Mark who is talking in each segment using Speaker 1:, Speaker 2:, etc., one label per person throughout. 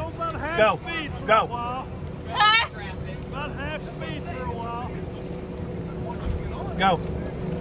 Speaker 1: about half
Speaker 2: Go.
Speaker 1: speed for
Speaker 2: Go.
Speaker 1: a while. About half speed for a while.
Speaker 2: Go.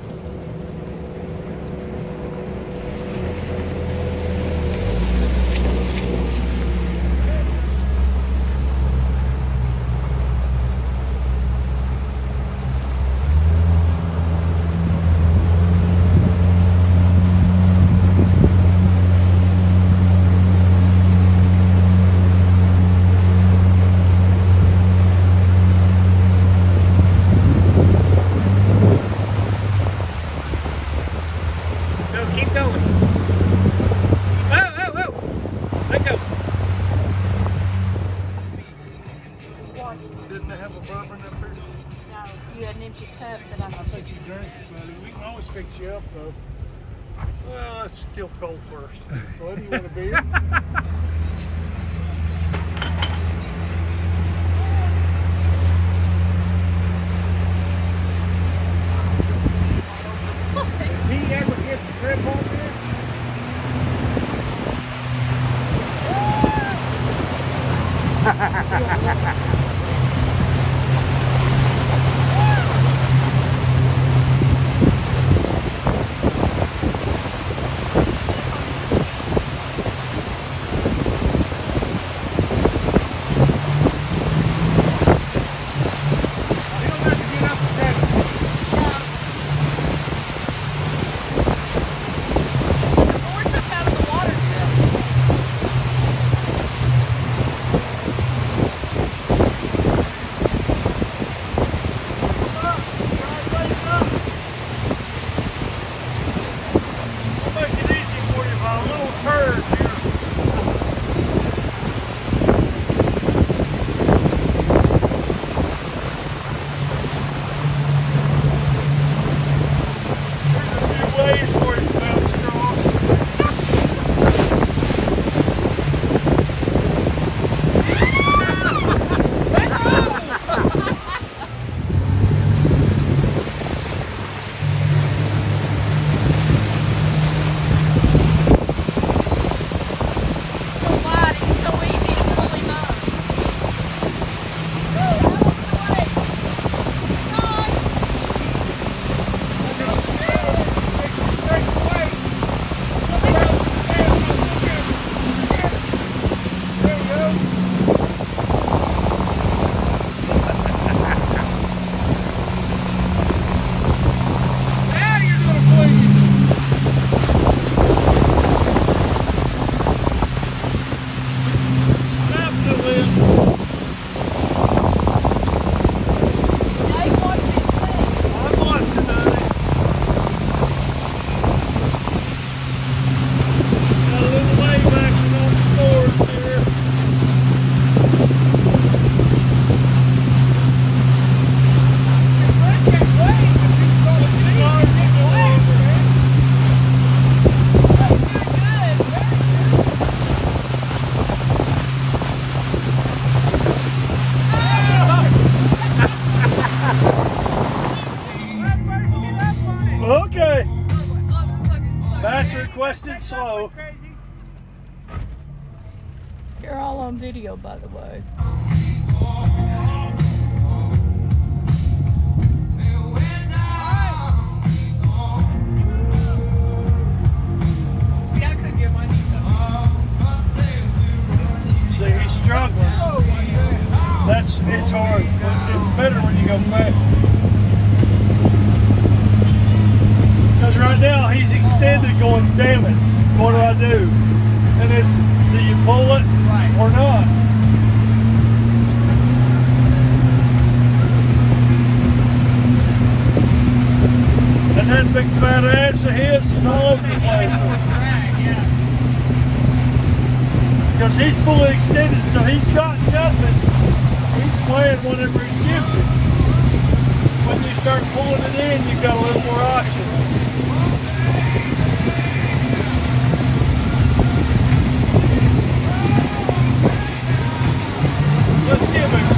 Speaker 2: Keep going. Whoa, whoa, whoa. Let go.
Speaker 1: Didn't they have a bourbon up here?
Speaker 3: No, you had an empty cup that
Speaker 1: I think you drank it, buddy. We can always fix you up, though.
Speaker 2: Well, let's kill cold first.
Speaker 1: Well, do you want a beer? If he ever gets a grip on this, he'll have to get up and set it.
Speaker 3: out of the water here.
Speaker 1: I'll make it easy for you by a little turn here. There's a few ways for you to bounce across.
Speaker 3: So wide, it's so easy to pull him up. Now you watch this thing.
Speaker 1: I'm watching, honey. Got a little way back on the boards here. Okay. That's requested slow.
Speaker 3: You're all on video, by the way.
Speaker 4: See, I couldn't get my knees up.
Speaker 1: See, he's struggling. It's hard, but it's better when you go fast. Because right now he's extended going, damn it, what do I do? And it's, do you pull it or not? And that big fat ass of his is all over the place. Because he's fully extended, so he's got nothing. He's playing whenever he gives it. When you start pulling it in, you've got a little more option. Let's give it